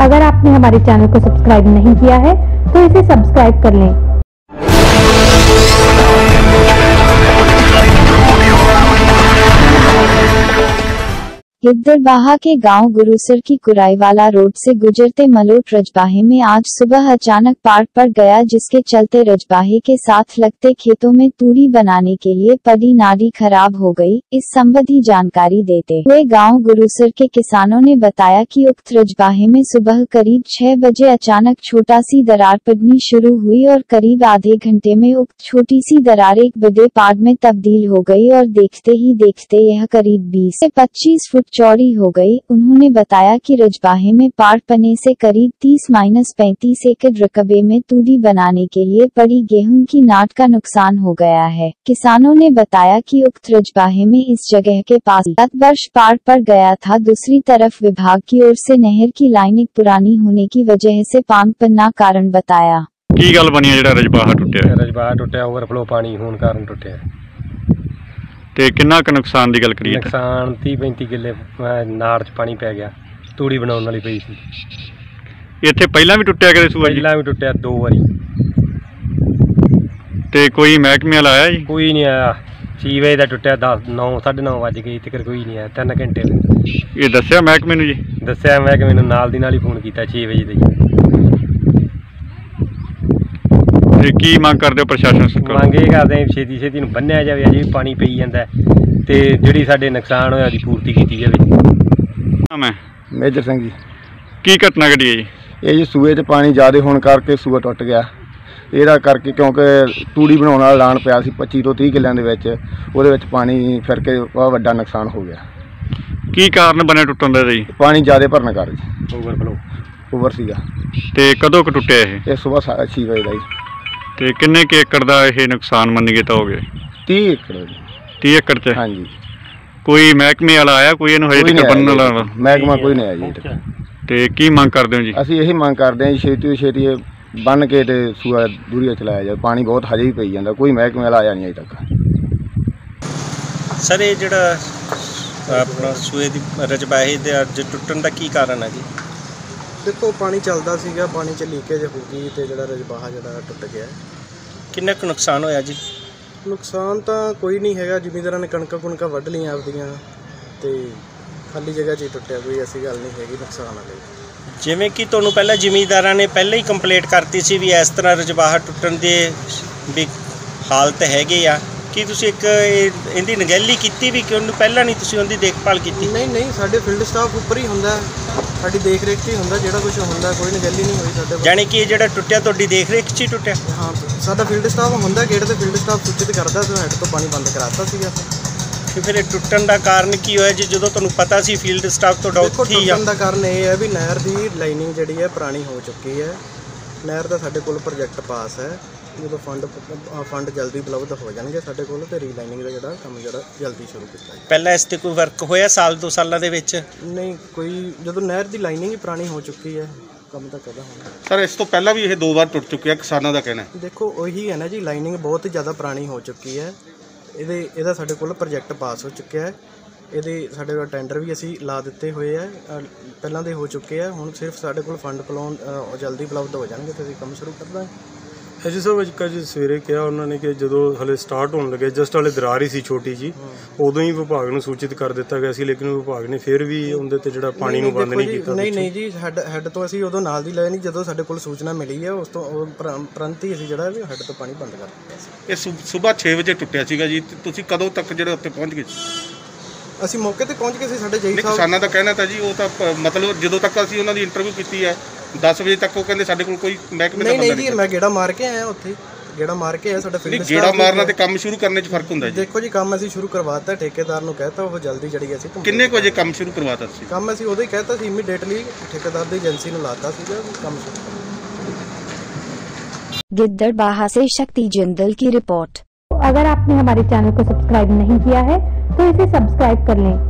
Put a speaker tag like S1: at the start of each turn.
S1: अगर आपने हमारे चैनल को सब्सक्राइब नहीं किया है तो इसे सब्सक्राइब कर लें।
S2: गिद्दड़बाहा के गांव गुरुसर की कुराईवाला रोड से गुजरते मलोट रजबाहे में आज सुबह अचानक पाड़ पड़ गया, जिसके चलते रजबाहे के साथ लगते खेतों में तूरी बनाने के लिए पड़ी नाली खराब हो गई। इस संबंधी जानकारी देते हुए गांव गुरुसर के किसानों ने बताया कि उक्त रजबाहे में सुबह करीब 6 बजे अचानक छोटा सी दरार पड़नी शुरू हुई और करीब आधे घंटे में उक्त छोटी सी दरार एक बड़े पाड़ में तब्दील हो गई और देखते ही देखते यह करीब 20 से 25 फुट चौड़ी हो गई। उन्होंने बताया कि रजबाहे में पाड़ पड़ने से करीब 30-35 एकड़ रकबे में तूरी बनाने के लिए पड़ी गेहूं की नाट का नुकसान हो गया है। किसानों ने बताया कि उक्त रजबाहे में इस जगह के पास 7 वर्ष पाड़ पड़ गया था। दूसरी तरफ विभाग की ओर से नहर की लाइनिंग पुरानी होने की वजह से पांग पन्ना कारण बताया।
S3: की गल बनी है जेड़ा
S4: रजबाहा टुटिया ओवरफ्लो पानी होने कारण टुटिया।
S3: ते किन्ना क नुकसान दी गल करिए?
S4: नुकसान 30-35 किले नाड़ च पानी पै गया, तूड़ी बनाने वाली पई सी।
S3: इत्थे पहला भी टुटिया कदे सूआ?
S4: पहला भी टुटिया 2 बारी।
S3: ते कोई महकमे वाला आया जी?
S4: कोई नहीं आया। 6 बजे का टुटिया 9-9:30 बज गई तक कोई नहीं आया। 3 घंटे
S3: ये दस्या महकमे नूं जी?
S4: दस्या महकमे नूं नाल दी नाल ही फोन किया 6 बजे तक।
S3: की मांग करदे हो प्रशासन सरकार?
S4: मांग ये करदे छेती बन्निया जाए, अजे भी पानी पई जांदा ते जिहड़ी साडे नुकसान होया दी पूर्ति कीती जावे।
S3: नाम है
S5: मेजर सिंह जी।
S3: की घटना घटी है जी?
S5: ये जी सूए 'च पानी ज़्यादा होने करके सूआ टुट गया। ਇਹਦਾ ਕਰਕੇ क्योंकि तूड़ी बनाने वाला लाण पिया सी 25 ਤੋਂ 30 ਕਿੱਲਿਆਂ ਦੇ ਵਿੱਚ, ਉਹਦੇ ਵਿੱਚ ਪਾਣੀ ਫਿਰ ਕੇ ਬਹੁਤ ਵੱਡਾ ਨੁਕਸਾਨ ਹੋ ਗਿਆ।
S3: ਕੀ ਕਾਰਨ ਬਣਿਆ ਟੁੱਟਣ ਦਾ ਜੀ?
S5: ਪਾਣੀ ਜ਼ਿਆਦਾ ਭਰਨ ਕਰ ਜੀ ਓਵਰ ਸੀਗਾ।
S3: ਤੇ ਕਦੋਂ ਕ ਟੁੱਟਿਆ ਇਹ?
S5: ਇਹ ਸਵੇਰ 6 ਵਜੇ ਦਾ ਜੀ।
S3: ਤੇ ਕਿੰਨੇ ਕੁ ਏਕੜ ਦਾ ਇਹ ਨੁਕਸਾਨ ਮੰਨੀਏ ਤਾਂ ਹੋ ਗਿਆ?
S5: 30 ਏਕੜ ਜੀ।
S3: 30 ਏਕੜ 'ਚ?
S5: ਹਾਂਜੀ।
S3: ਕੋਈ ਮਹਿਕਮੇ ਵਾਲਾ ਆਇਆ? ਕੋਈ ਇਹਨੂੰ ਹਜੇ ਤੱਕ ਬੰਨਣ ਵਾਲਾ?
S5: ਮਹਿਕਮਾ ਕੋਈ ਨਹੀਂ ਆਇਆ ਜੀ।
S3: ਤੇ ਕੀ ਮੰਗ ਕਰਦੇ ਹੋ ਜੀ?
S5: ਅਸੀਂ ਇਹੀ ਮੰਗ ਕਰਦੇ ਹਾਂ ਜੀ ਛੇਤੀ ਤੋਂ ਛੇਤੀ ਬੰਨ ਕੇ ਤੇ ਸੂਆ ਦੂਰੀਆ ਚਲਾਇਆ ਜਾਏ। ਪਾਣੀ ਬਹੁਤ ਹਜੇ ਵੀ ਪਈ ਜਾਂਦਾ, ਕੋਈ ਮਹਿਕਮੇ ਵਾਲਾ ਆਇਆ ਨਹੀਂ ਅਜੇ ਤੱਕ।
S6: ਸਰ ਇਹ ਜਿਹੜਾ ਆਪਣਾ ਸੂਏ ਦੀ ਰਜਬਾਹੇ ਦੇ ਅੱਜ ਟੁੱਟਣ ਦਾ ਕੀ ਕਾਰਨ ਹੈ ਜੀ?
S7: देखो पानी चलता सीगा, पानी च लीकेज हो गई तो जो रजबाहा जो टुट गया।
S6: किन्ना कुछ नुकसान होया जी?
S7: नुकसान तो कोई नहीं है, जिमींदारां ने कणकां कुणकां वढ लियां आपदियां ते खाली जगह 'च ही टुटिया, कोई ऐसी गल नहीं हैगी नुकसान वाली।
S6: जिवें कि तुहानूं पहला जिमींदारां ने पहले ही कंप्लेंट करती सी भी इस तरह रजबाहा टुटण दे भी हालत हैगी आ, कि तुसीं एक इहदी नगैली कीती भी कि उहनूं पहला नहीं तुसीं उहदी देखभाल कीती?
S7: नहीं साडे फील्ड स्टाफ उपर ही हुंदा, साडी देख रेख 'च ही हुंदा, जिहड़ा कुछ हुंदा कोई नगैली नहीं होई साडे।
S6: जानी कि जिहड़ा टुटिया तुहाडी देख रेख 'ਚ ही टुटिया?
S7: हाँ, साडा फील्ड स्टाफ हुंदा, गेट ते फील्ड स्टाफ सूचित करदा सी, हैड तो पानी बंद कराता सीगा।
S6: कि फिर टुटण दा कारण की होया जी, जदों तुहानूं पता सी फील्ड स्टाफ तुहाडा उत्थे ही आ?
S7: टुटण दा कारण ये है भी नहर दी लाइनिंग जिहड़ी है पुरानी हो चुकी है। नहर दा साडे कोल प्रोजेक्ट पास है, जो फंड जल्दी उपलब्ध हो जाएंगे साडे कोल ते रीलाइनिंग का जिहड़ा काम जिहड़ा जल्दी शुरू किया जाए।
S6: पहला इस ते कोई वर्क होया साल 2 सालों दे विच?
S7: नहीं, कोई जो नहर दी लाइनिंग ही पुरानी हो चुकी है, काम तो कदा होना।
S8: सर इस तो पहला भी ये 2 बार टुट चुके हैं, किसानों का कहना है।
S7: देखो वही है ना जी, लाइनिंग बहुत ही ज़्यादा पुरानी हो चुकी है। ਇਹਦਾ ਸਾਡੇ ਕੋਲ ਪ੍ਰੋਜੈਕਟ ਪਾਸ ਹੋ ਚੁੱਕਿਆ ਹੈ। ਇਹਦੇ ਸਾਡੇ ਕੋਲ ਟੈਂਡਰ ਵੀ ਅਸੀਂ ਲਾ ਦਿੱਤੇ ਹੋਏ ਹੈ, ਪਹਿਲਾਂ ਦੇ ਹੋ ਚੁੱਕੇ ਹੈ। ਹੁਣ ਸਿਰਫ ਸਾਡੇ ਕੋਲ ਫੰਡ ਕੋਲੋਂ ਜਲਦੀ ਉਪਲਬਧ ਹੋ ਜਾਣਗੇ ਤੇ ਅਸੀਂ ਕੰਮ ਸ਼ੁਰੂ ਕਰ ਦਾਂਗੇ।
S9: ਐਸੀ ਸਾਹਿਬ ਅੱਜ ਸਵੇਰੇ ਕਿਹਾ ਉਹਨਾਂ ਨੇ ਕਿ ਜਦੋਂ ਹਲੇ ਸਟਾਰਟ ਹੋਣ ਲੱਗੇ, ਜਸਟ ਹਲੇ ਦਰਾਰ ਹੀ ਸੀ ਛੋਟੀ ਜੀ, ਉਦੋਂ ਹੀ ਵਿਭਾਗ ਨੂੰ ਸੂਚਿਤ ਕਰ ਦਿੱਤਾ ਗਿਆ ਸੀ, ਲੇਕਿਨ ਵਿਭਾਗ ਨੇ ਫਿਰ ਵੀ ਉਹਦੇ ਤੇ ਜਿਹੜਾ ਪਾਣੀ ਨੂੰ ਬੰਦ ਨਹੀਂ ਕੀਤਾ।
S7: ਨਹੀਂ ਜੀ, ਹੈੱਡ ਤੋਂ ਅਸੀਂ ਉਦੋਂ ਨਾਲ ਦੀ ਲੈ ਨਹੀਂ, ਜਦੋਂ ਸਾਡੇ ਕੋਲ ਸੂਚਨਾ ਮਿਲੀ ਹੈ ਉਸ ਤੋਂ ਤੁਰੰਤ ਹੀ ਅਸੀਂ ਜਿਹੜਾ ਹੈੱਡ ਤੋਂ ਪਾਣੀ ਬੰਦ ਕਰ ਦਿੱਤਾ ਸੀ।
S8: ਇਹ ਸਵੇਰ 6 ਵਜੇ ਟੁੱਟਿਆ ਸੀਗਾ ਜੀ, ਤੁਸੀਂ ਕਦੋਂ ਤੱਕ ਜਿਹੜੇ ਉੱਤੇ ਪਹੁੰਚ ਗਏ?
S7: ਅਸੀਂ ਮੌਕੇ ਤੇ ਪਹੁੰਚ ਗਏ ਸੀ। ਸਾਡੇ ਜਈ ਸਾਹਿਬ
S8: ਕਿਸਾਨਾਂ ਦਾ ਕਹਿਣਾ ਤਾਂ ਜੀ ਉਹ ਤਾਂ ਮਤਲਬ ਜਦੋਂ ਤੱਕ ਅਸੀਂ ਉਹਨਾਂ ਦੀ ਇੰਟਰਵਿਊ ਕੀਤੀ ਹੈ 10 ਵਜੇ ਤੱਕ ਉਹ ਕਹਿੰਦੇ ਸਾਡੇ ਕੋਲ ਕੋਈ ਮਹਿਕਮੇ ਦਾ ਬੰਦਾ
S7: ਨਹੀਂ ਜੀ, ਮੈਂ ਗੇੜਾ ਮਾਰ ਕੇ ਆਇਆ ਉੱਥੇ, ਗੇੜਾ ਮਾਰ ਕੇ ਆਇਆ। ਸਾਡਾ ਫੀਲਡ ਸਟਾਫ
S8: ਗੇੜਾ ਮਾਰਨਾ ਤੇ ਕੰਮ ਸ਼ੁਰੂ ਕਰਨੇ 'ਚ ਫਰਕ ਹੁੰਦਾ ਜੀ।
S7: ਦੇਖੋ ਜੀ, ਕੰਮ ਅਸੀਂ ਸ਼ੁਰੂ ਕਰਵਾਤਾ, ਠੇਕੇਦਾਰ ਨੂੰ ਕਹਿਤਾ, ਉਹ ਜਲਦੀ ਜਿਹੜੀ ਅਸੀਂ
S8: ਕਿੰਨੇ ਕੁ ਵਜੇ ਕੰਮ ਸ਼ੁਰੂ ਕਰਵਾਤਾ ਸੀ?
S7: ਕੰਮ ਅਸੀਂ ਉਦੋਂ ਹੀ ਕਹਿਤਾ ਸੀ, ਇਮੀਡੀਏਟਲੀ ਠੇਕੇਦਾਰ ਦੀ ਏਜੰਸੀ ਨੂੰ ਲਾਤਾ ਸੀਗਾ ਕੰਮ ਸ਼ੁਰੂ।
S2: गिद्दड़बाहा से शक्ति जिंदल की रिपोर्ट।
S1: अगर आपने हमारे चैनल को सब्सक्राइब नहीं किया है तो इसे सब्सक्राइब कर लें।